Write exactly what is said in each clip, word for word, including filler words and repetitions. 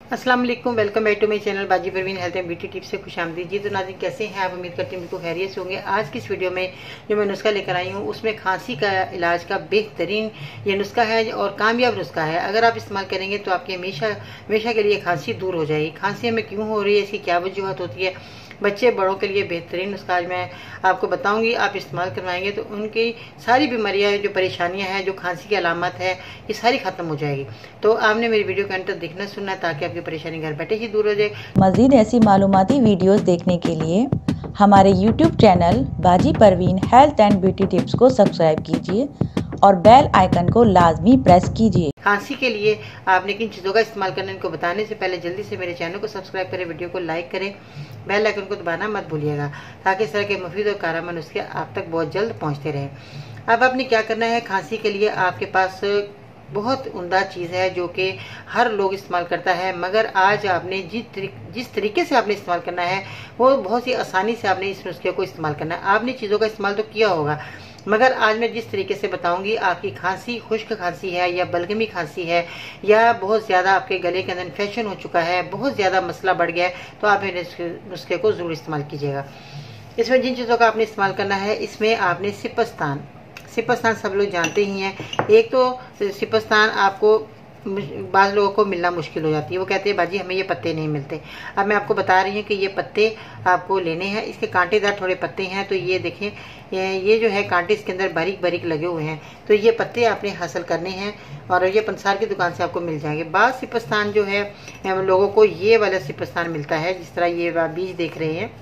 अस्सलाम वालेकुम, welcome back to my channel Baji Parveen health and beauty tips से खुश आमदीद जी। तो नाज़रीन, कैसे हैं आप? उम्मीद करती हूँ बिल्कुल खैरियत से होंगे। आज की इस वीडियो में जो मैं नुस्खा लेकर आई हूँ उसमें खांसी का इलाज का बेहतरीन ये नुस्खा है और कामयाब नुस्खा है। अगर आप इस्तेमाल करेंगे तो आपकी हमेशा हमेशा के लिए खांसी दूर हो जाएगी। खांसी हमें क्यों हो रही है, इसकी क्या वजूहत होती है, बच्चे बड़ों के लिए बेहतरीन नुस्खा आज मैं आपको बताऊंगी। आप इस्तेमाल करवाएंगे तो उनकी सारी बीमारियां, जो परेशानियां हैं, जो खांसी की अलामत है, ये सारी खत्म हो जाएगी। तो आपने मेरी वीडियो के अंत तक देखना सुनना है ताकि आपकी परेशानी घर बैठे ही दूर हो जाए। मज़ीद ऐसी मालूमाती वीडियोस देखने के लिए हमारे YouTube channel Baji Parveen health and beauty tips को सब्सक्राइब कीजिए और बेल आइकन को लाजमी प्रेस कीजिए। खांसी के लिए आपने किन चीज़ों का इस्तेमाल करना है, इनको बताने से पहले जल्दी से मेरे चैनल को सब्सक्राइब करें, वीडियो को लाइक करें, बेल आइकन को दबाना मत भूलिएगा ताकि इस तरह के मुफीद और कारगर नुस्खे आप तक बहुत जल्द पहुंचते रहें। अब आपने क्या करना है, खांसी के लिए आपके पास बहुत उम्दा चीज़ है जो कि हर लोग इस्तेमाल करता है, मगर आज आपने जिस तरीके जिस तरीके से आपने इस्तेमाल करना है वो बहुत ही आसानी से आपने इस नुस्खे को इस्तेमाल करना है। आपने चीज़ों का इस्तेमाल तो किया होगा, मगर आज मैं जिस तरीके से बताऊंगी, आपकी खांसी खुश्क खांसी है या बलगमी खांसी है या बहुत ज़्यादा आपके गले के अंदर इन्फेक्शन हो चुका है, बहुत ज़्यादा मसला बढ़ गया है, तो आप मेरे नुस्खे को ज़रूर इस्तेमाल कीजिएगा। इसमें जिन चीज़ों का आपने इस्तेमाल करना है, इसमें आपने सिपस्तान सिपस्तान सब लोग जानते ही हैं। एक तो सिपस्तान आपको बाज़ लोगों को मिलना मुश्किल हो जाती है, वो कहते हैं बाजी हमें ये पत्ते नहीं मिलते। अब मैं आपको बता रही हूँ कि ये पत्ते आपको लेने हैं। इसके कांटेदार थोड़े पत्ते हैं, तो ये देखें, ये जो है कांटे इसके अंदर बारीक बारीक लगे हुए हैं, तो ये पत्ते आपने हासिल करने हैं और ये पंसार की दुकान से आपको मिल जाएंगे। बाज़ सिपस्तान जो है लोगों को ये वाला सिपस्तान मिलता है, जिस तरह ये बीज देख रहे हैं,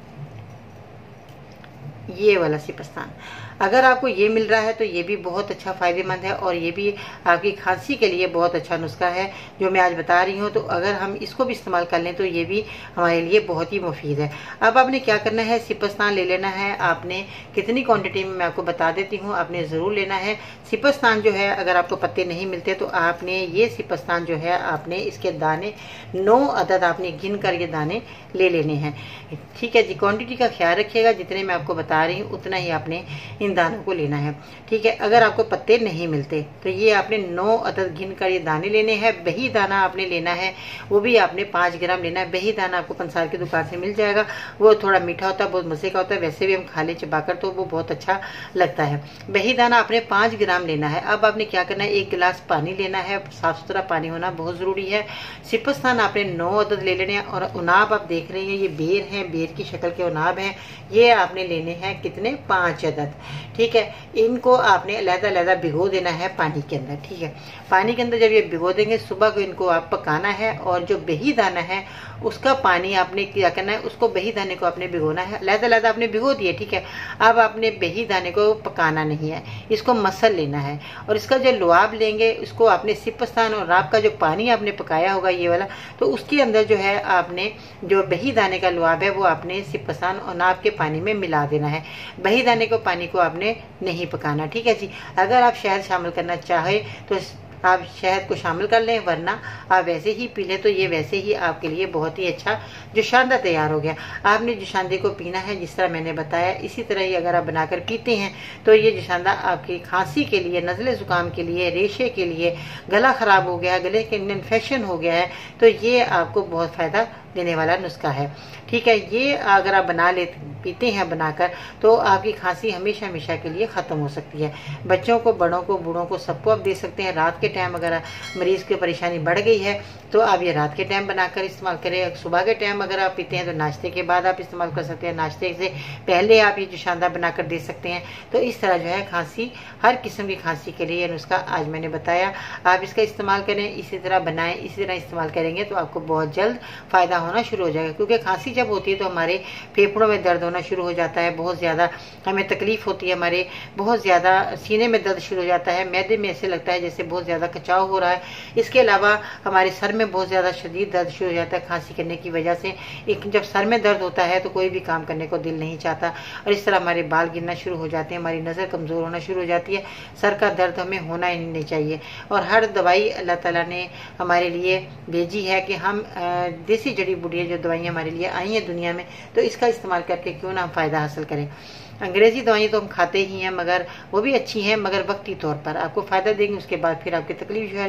ये वाला सिपस्तान अगर आपको ये मिल रहा है तो ये भी बहुत अच्छा फ़ायदेमंद है और ये भी आपकी खांसी के लिए बहुत अच्छा नुस्खा है जो मैं आज बता रही हूँ। तो अगर हम इसको भी इस्तेमाल कर लें तो ये भी हमारे लिए बहुत ही मुफीद है। अब आपने क्या करना है, सिपस्तान ले लेना है। आपने कितनी क्वांटिटी में मैं आपको बता देती हूँ, आपने ज़रूर लेना है। सिपस्तान जो है, अगर आपको पत्ते नहीं मिलते तो आपने ये सिपस्तान जो है, आपने इसके दाने नौ अदद आपने गिन कर ये दाने ले लेने हैं, ठीक है जी। क्वांटिटी का ख्याल रखिएगा, जितने मैं आपको बता रही हूँ उतना ही आपने इन दानों को लेना है, ठीक है। अगर आपको पत्ते नहीं मिलते तो ये आपने नौ अदद गिन कर ये दाने लेने हैं। बही दाना आपने लेना है, वो भी आपने पाँच ग्राम लेना है। बही दाना आपको पंसार की दुकान से मिल जाएगा, वो थोड़ा मीठा होता है, बहुत मज़े का होता है, वैसे भी हम खा ले चबाकर तो वो बहुत अच्छा लगता है। बही दाना आपने पाँच ग्राम लेना है। अब आपने क्या करना है, एक गिलास पानी लेना है, साफ़ सुथरा पानी होना बहुत ज़रूरी है। सिपस्तान आपने नौ अदद ले लेने हैं और उनाब आप देख रहे हैं, ये बेर हैं, बेर की शक्ल के उनाब हैं, ये आपने लेने हैं कितने, पाँच अदद, ठीक है। इनको आपने अलग-अलग भिगो देना है पानी के अंदर, ठीक है। पानी के अंदर जब ये भिगो देंगे, सुबह को इनको आप पकाना है और जो बही दाना है उसका पानी आपने क्या करना है, उसको बही दाने को आपने भिगोना है। अलग-अलग आपने भिगो दिए, ठीक है। अब आपने बही दाने को पकाना नहीं है, इसको मसल लेना है और इसका जो लुआब लेंगे उसको आपने सिपस्तान और राब का जो पानी आपने पकाया होगा ये वाला, तो उसके अंदर जो है आपने जो बही दाने का लुआब है वो आपने सिपस्तान और नाब के पानी में मिला देना है। बही दाने को पानी को आपने नहीं पकाना, ठीक है जी। अगर आप शहद शामिल करना चाहे तो आप शहद को शामिल कर लें, वरना आप वैसे ही पी लें तो ये वैसे ही आपके लिए बहुत ही अच्छा जुशांदा तैयार हो गया। आपने जुशांदे को पीना है जिस तरह मैंने बताया, इसी तरह ही अगर आप बनाकर पीते हैं तो ये जुशांदा आपकी खांसी के लिए, नज़ले ज़ुकाम के लिए, रेशे के लिए, गला ख़राब हो गया है, गले के इन्फेक्शन हो गया है, तो ये आपको बहुत फ़ायदा देने वाला नुस्खा है, ठीक है। ये अगर आप बना ले पीते हैं बनाकर तो आपकी खांसी हमेशा हमेशा के लिए ख़त्म हो सकती है। बच्चों को, बड़ों को, बूढ़ों को, सबको आप दे सकते हैं। रात के टाइम अगर मरीज़ की परेशानी बढ़ गई है तो आप ये रात के टाइम बनाकर इस्तेमाल करें। सुबह के टाइम अगर आप पीते हैं तो नाश्ते के बाद आप इस्तेमाल कर सकते हैं, नाश्ते से पहले आप ये जुशांदा बनाकर दे सकते हैं। तो इस तरह जो है खांसी, हर किस्म की खांसी के लिए नुस्खा आज मैंने बताया, आप इसका इस्तेमाल करें, इसी तरह बनाएं, इसी तरह इस्तेमाल करेंगे तो आपको बहुत जल्द फ़ायदा होना शुरू हो जाएगा। क्योंकि खांसी जब होती है तो हमारे फेफड़ों में दर्द होना शुरू हो जाता है, बहुत ज़्यादा हमें तकलीफ़ होती है, हमारे बहुत ज़्यादा सीने में दर्द शुरू हो जाता है, मैदे में ऐसे लगता है जैसे बहुत ज़्यादा खिंचाव हो रहा है। इसके अलावा हमारे सर में बहुत ज़्यादा शदीद दर्द शुरू हो जाता है खांसी करने की वजह से। एक जब सर में दर्द होता है तो कोई भी काम करने को दिल नहीं चाहता और इस तरह हमारे बाल गिरना शुरू हो जाते हैं, हमारी नज़र कमज़ोर होना शुरू हो जाती है। सर का दर्द हमें होना ही नहीं चाहिए और हर दवाई अल्लाह ताला ने हमारे लिए भेजी है कि हम देसी जड़ी बूटियाँ जो दवाइयाँ हमारे लिए आई हैं दुनिया में, तो इसका इस्तेमाल करके क्यों ना हम फ़ायदा हासिल करें। अंग्रेज़ी दवाइयाँ तो हम खाते ही हैं, मगर वो भी अच्छी हैं, मगर वक्ती तौर पर आपको फ़ायदा देंगी, उसके बाद फिर आपकी तकलीफ जो है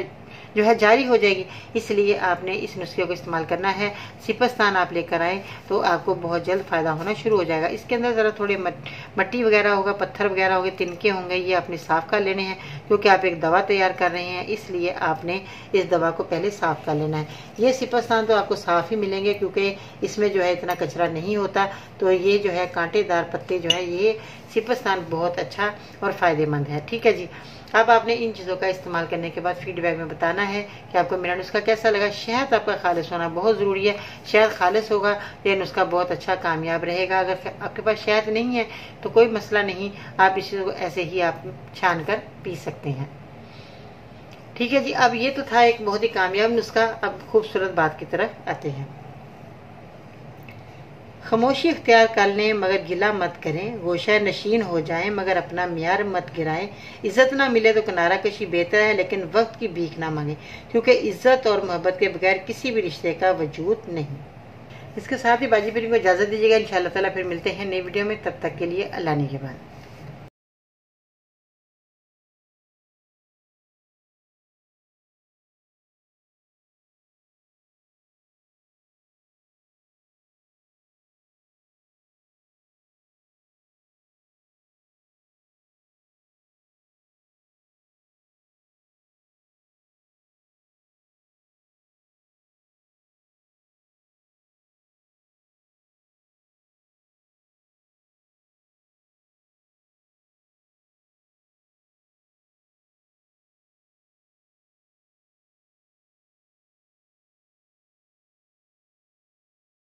जो है जारी हो जाएगी। इसलिए आपने इस नुस्खे को इस्तेमाल करना है। सिपस्तान आप लेकर आए तो आपको बहुत जल्द फायदा होना शुरू हो जाएगा। इसके अंदर ज़रा थोड़े मट्टी वगैरह होगा, पत्थर वगैरह होंगे, तिनके होंगे, ये आपने साफ़ कर लेने हैं क्योंकि आप एक दवा तैयार कर रहे हैं, इसलिए आपने इस दवा को पहले साफ़ कर लेना है। ये सिपस्तान तो आपको साफ़ ही मिलेंगे क्योंकि इसमें जो है इतना कचरा नहीं होता। तो ये जो है कांटेदार पत्ते जो है ये सिपस्तान बहुत अच्छा और फ़ायदेमंद है। ठीक है जी। अब आपने इन चीज़ों का इस्तेमाल करने के बाद फीडबैक में बताना है कि आपको मेरा नुस्खा कैसा लगा। शहद आपका खालिस होना बहुत ज़रूरी है। शहद खालिस होगा तो ये नुस्खा बहुत अच्छा कामयाब रहेगा। अगर आपके पास शहद नहीं है तो कोई मसला नहीं, आप इसी को ऐसे ही आप छान कर पी सकते हैं। ठीक है जी। अब ये तो था एक बहुत ही कामयाब नुस्खा। अब खूबसूरत बात की तरफ आते हैं। खामोशी इख्तियार कर लें मगर गिला मत करें, गोशा नशीन हो जाएं मगर अपना म्यार मत गिराएं। इज़्ज़त ना मिले तो किनारा कशी बेहतर है, लेकिन वक्त की भीख ना मांगे क्योंकि इज़्ज़त और मोहब्बत के बगैर किसी भी रिश्ते का वजूद नहीं। इसके साथ ही बाजी परी को इजाज़त दीजिएगा। इंशाअल्लाह ताला फिर मिलते हैं नई वीडियो में। तब तक के लिए अल्लाह निगहबान।